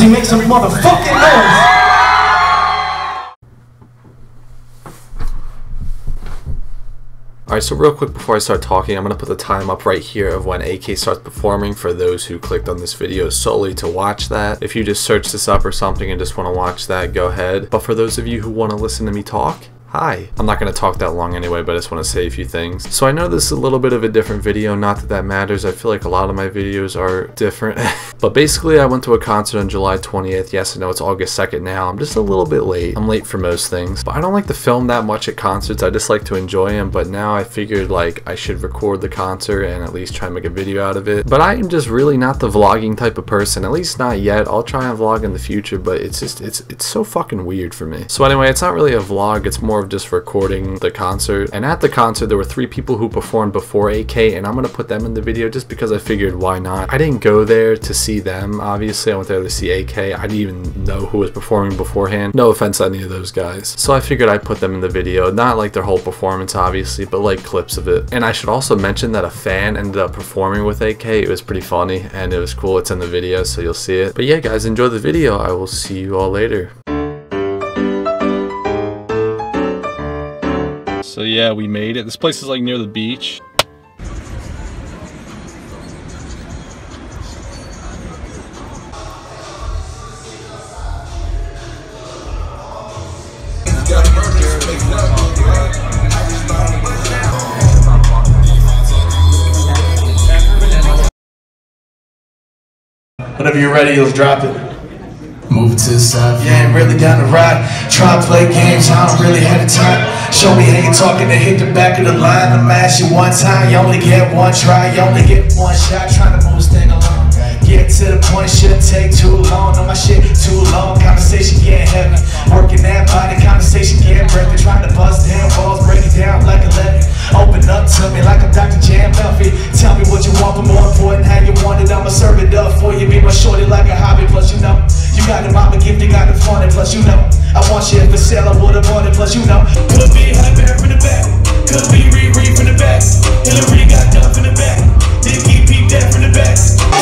Jersey, make some motherfucking noise. Alright, so real quick before I start talking, I'm going to put the time up right here of when AK starts performing for those who clicked on this video solely to watch that. If you just search this up or something and just want to watch that, go ahead. But for those of you who want to listen to me talk, hi. I'm not going to talk that long anyway, but I just want to say a few things. So I know this is a little bit of a different video, not that that matters. I feel like a lot of my videos are different. But basically, I went to a concert on July 20th. Yes, I know it's August 2nd now. I'm just a little bit late. I'm late for most things. But I don't like to film that much at concerts. I just like to enjoy them. But now I figured like I should record the concert and at least try and make a video out of it. But I am just really not the vlogging type of person. At least not yet. I'll try and vlog in the future, but it's just, it's so fucking weird for me. So anyway, it's not really a vlog. It's more of just recording the concert. And at the concert, there were 3 people who performed before AK, and I'm gonna put them in the video just because I figured why not. I didn't go there to see them. Obviously, I went there to see AK. I didn't even know who was performing beforehand. No offense to any of those guys. So I figured I'd put them in the video. Not like their whole performance, obviously, but like clips of it. And I should also mention that a fan ended up performing with AK. It was pretty funny, and it was cool. It's in the video, so you'll see it. But yeah, guys, enjoy the video. I will see you all later. So yeah, we made it. This place is like near the beach. Whenever you're ready, let's drop it. Move to the side. Yeah, I'm really down to ride. Try to play games, I don't really have the time. Show me how you talking to hit the back of the line. I'm ask you one time, you only get one try, you only get one shot. Trying to move this thing along. Get to the point, shouldn't take too long. No, my shit too long. Conversation getting heavy. Working that body, conversation getting breaking. Trying to bust down balls, break it down like a levy. Open up to me like I'm Dr. Jam Duffy. Tell me what you want, but more important, how you want it. I'ma serve it up for you. Be my shorty like a hobby. Plus, you know, you got the mama gift, you got the fun. And plus, you know, I want shit for sale, I would've bought it. Plus, you know, could be Hyper from the back, could be Riri from the back. Hillary got Duff in the back, Dickie peep that from the back.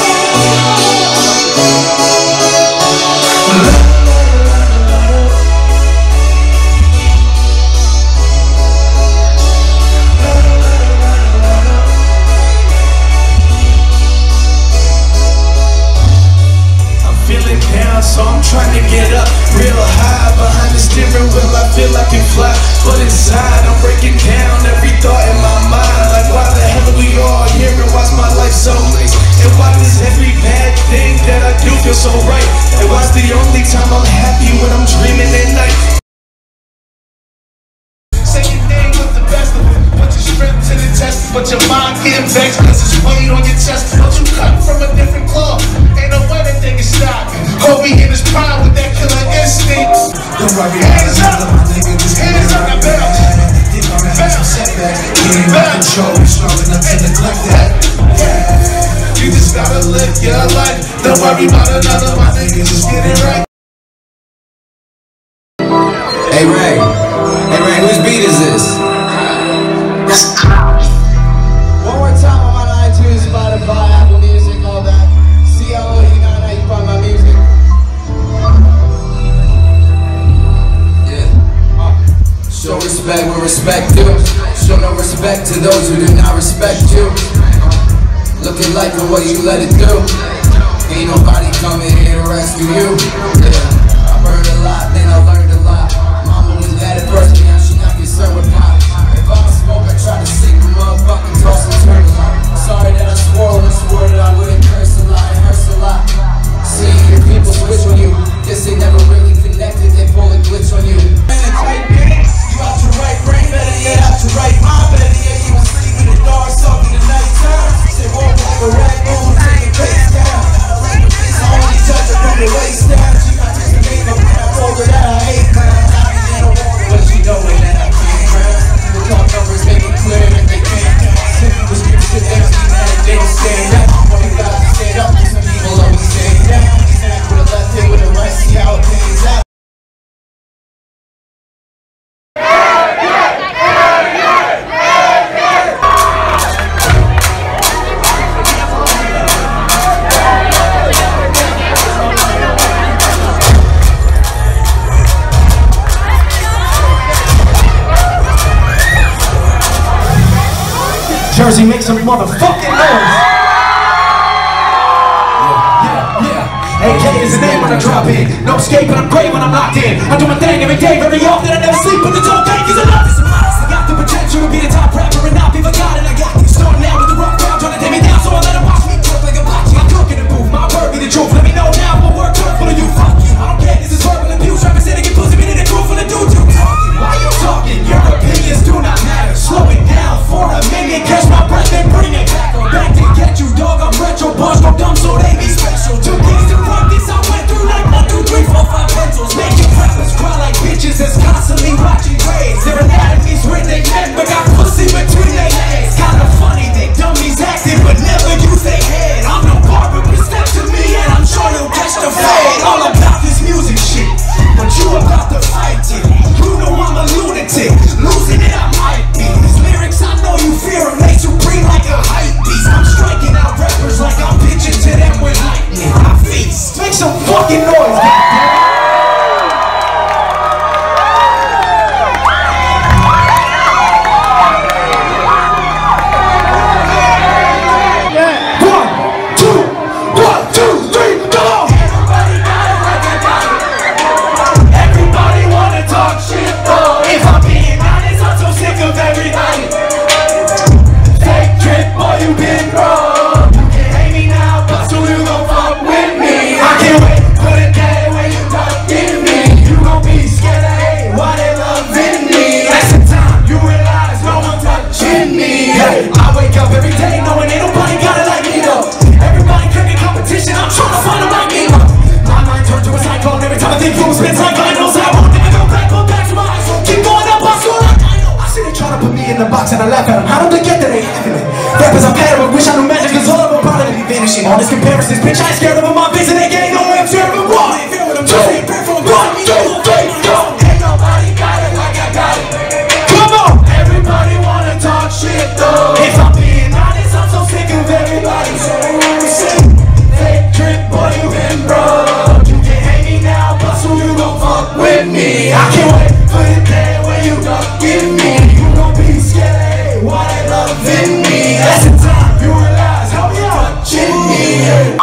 So I'm trying to get up real high. Behind the steering wheel I feel I can fly, but inside I'm breaking down every thought in my mind. Like why the hell are we all here and why's my life so nice? And why does every bad thing that I do feel so right? And why's the only time I'm happy when I'm dreaming at night? Say your name with the best of it. Put your strength to the test, but your mind getting vexed cause it's weight on your chest. Don't you cut from a different cloth? Ain't no way that thing is stopped. Kobe in his prime with that killer instinct. Don't worry, hands up, hands up, bounce. You just gotta live your life. Don't worry about another, my nigga, just get it right. Hey Ray, whose beat is this? One more time, I'm on iTunes, Spotify, Apple Music, all that. See how you know how you find my music. Yeah. Show respect where respect due. Show no respect to those who do not respect you. Look at life and what you let it do. Ain't nobody coming here to rescue you. Yeah. I burned a lot, then I learned a lot. Mama was mad at first, now she not concerned with pop. If I smoke, I try to sing the motherfucking toss and turn. Sorry that I swore when I swore that I wouldn't curse a lot. It hurts a lot. Seeing your people switch on you. Guess they never really connected, they pull a glitch on you. You out your right brain, better yet out your right mind. Better yet you asleep in the dark, soaking the nighttime. Say walk like a rag, take your face down. Only touch it from the waist down. make some motherfucking noise. AK is the name when I drop in. No escaping, I'm great when I'm locked in. I do my thing every day, very often. I never sleep, but the dope tank is enough. I got the potential to be the top rapper and not be forgotten. I got these starting out with the rough crowd trying to take me down, so I let them watch me cook like a bocce. I cook in the booth, my word be the truth. Let me know now what work took for the youth. Fuck you, I don't care, this is verbal abuse. Representing get pussy, been in the groove for the dudes you talking. Why you talking? Your opinions do not matter. Slow it down for a minute, catch my breath and bring it back. I'm back to get you, dog. I'm retro, bars go dumb, so they be special. 2 days to fuck this, I went through like 1, 2, 3, 4, 5 pencils. Making rappers cry like bitches that's constantly watching grades. Their anatomies where they met, but got pussy between their legs. Kinda funny, they dummies acting, but never use their head. I'm no barber, but step to me and I'm sure you'll catch the fade. All about this music shit, but you about to fight it. You know I'm a lunatic, losing it I might be. These lyrics I know you fear them, they supreme like a hype beast. I'm striking out rappers like I'm pitching to them with lightning. I feast. Make some fucking noise, goddammit. And I laugh at them. How do they get there? They infinite. Rappers I'm better with, wish I knew magic, cause all of them probably be vanishing. All these comparisons, bitch, I ain't scared of them. My vision, they ain't no way I'm scared of them. One, two, three, go. Ain't nobody got it like I got it. Come on! Everybody wanna talk shit though. If I'm being honest, I'm so sick of everybody saying, fake trip, boy, you been broke. You can hate me now, but soon you gon' fuck with me. I can't wait for the day when you gon' give me. You gon' be scared. Why they loving me? That's the time you realize how you're touching me.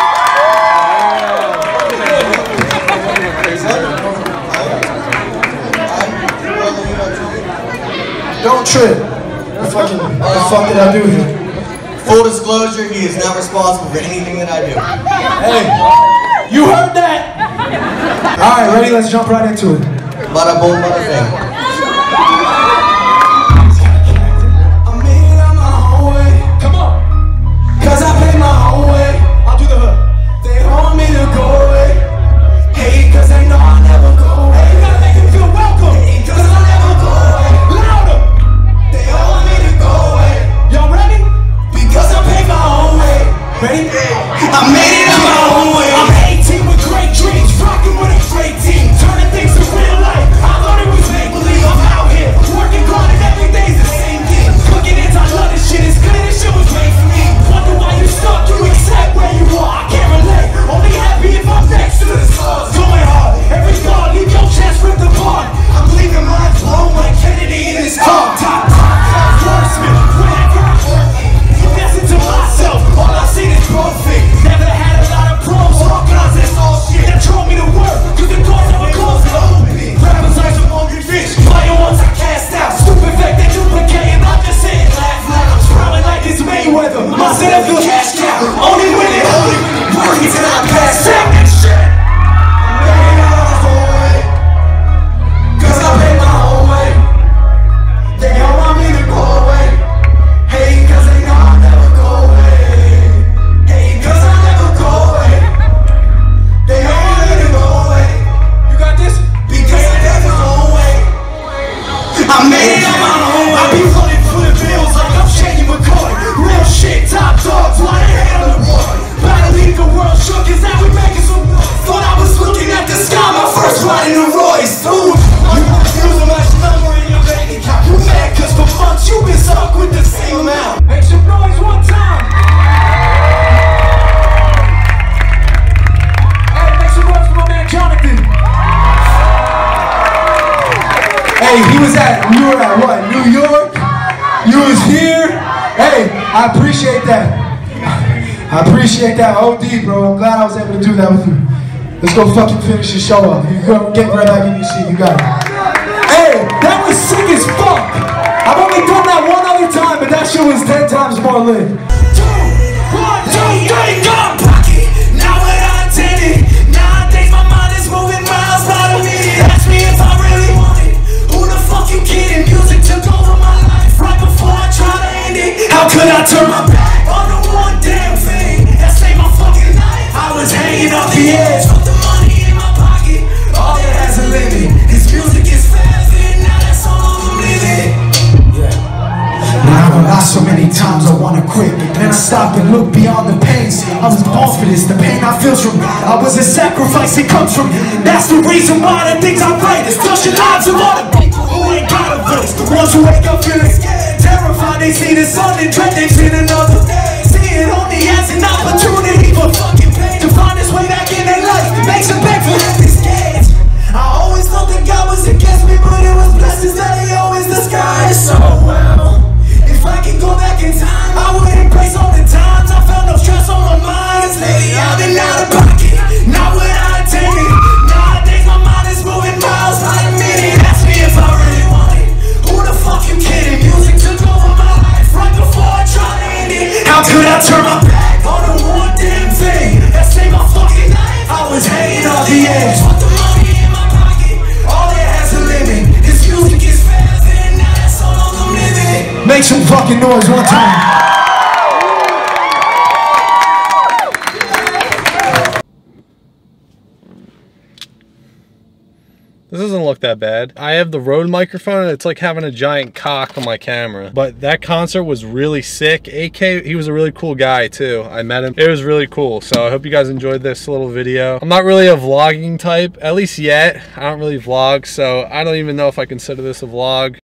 Don't trip. What the fuck did I do here? Full disclosure, he is not responsible for anything that I do. Hey, you heard that? Alright, ready? Let's jump right into it. Bada boom, bada bang. Cause I pay my own way. I'll do the hook. They want me to go away. Hey, cause they know I'll never go away. You gotta make them feel welcome. Hey, cause I'll never go away. Louder. They all want me to go away. Y'all ready? Because I pay my own way. Ready? I made it on my own way. I'm 18 with great dreams, rocking with a great team, turning things to real life. I thought it was make-believe. I'm out here working hard and every day's the same thing. Cooking it, I love this shit. It's clear this shit was made for me. Wonder why you stuck, you accept where you are. I can't relate, only happy if I'm next to the stars. Going hard, every thought, leave your chest ripped apart. I'm leaving mine blown like Kennedy in his car. Top, wordsmith, whenever I work it. Confessing to myself, all I see is profit. Never had a lot of pros, all guns, that's all shit. That drove me to work, cause the doors never closed and open. Rappers like some hungry fish, flying ones I cast out. Stupid fact they duplicate, and I'm just saying laugh like I'm sprawling like it's Mayweather. My set up feel cash cow, only win it, work it till I pass out. That shit. I'm making it all the way, cause I pay my own way. They all want me to go away. Hey, cause they know I'll never go away. Hey, cause I'll never go away. They all want me to go away. You got this? Because I pay my own way. I made it on my own way. I be running for the bills like I'm Shady McCoy. Real shit, top dogs, why they hate on the boy? Better leave the world shook, is that we making some noise? Thought I was looking at the sky, my first ride in a Royce. Ooh, you refuse a much number in your bank account. You mad cause for months you've been stuck with the same amount. Make some noise one time. Hey, make some noise for my man Jonathan. Hey, you were at what? New York? You was here? Hey. I appreciate that. I appreciate that OD, bro. I'm glad I was able to do that with you. Let's go fucking finish the show up. You go get right back in your seat. You got it. Hey, that was sick as fuck. I've only done that one other time, but that shit was 10 times more lit. 2, 1, 2, 3, go! Pocket, now what I did it. Nowadays my mind is moving miles by the minute. Ask me if I really want it. Who the fuck you kidding? Music took over my life right before I tried to end it. How could I turn my back on the one damn thing that saved my fucking life? I was hanging off the edge. So many times I wanna quit, but then I stop and look beyond the pain. I was born for this, the pain I feel from God. I was a sacrifice, it comes from Him. That's the reason why the things I write is touching lives of all the people who ain't got a voice. The ones who wake up feeling scared, terrified, they see the sun and dread they've seen another day. See it only as an opportunity for fucking pain to find its way back in their life. It makes them beg for empty skates. I always thought that God was against me, but it was blessings that He always disguised so well. If I could go back in time, I would embrace all the times I felt no stress on my mind. Lately I've been out of pocket, not what I intended. Nowadays my mind is moving miles by the minute. Ask me if I really want it. Who the fuck you kidding? Music took over my life right before I tried to end it. How could I turn my back on the one damn thing that saved my fucking life? I was hanging on the edge. Want the money in my pocket, all that has a limit. This music is fast and now that's all I'm living. Make some fucking noise one time. This doesn't look that bad. I have the Rode microphone and it's like having a giant cock on my camera. But that concert was really sick. AK, he was a really cool guy too. I met him. It was really cool. So I hope you guys enjoyed this little video. I'm not really a vlogging type, at least yet. I don't really vlog, so I don't even know if I consider this a vlog.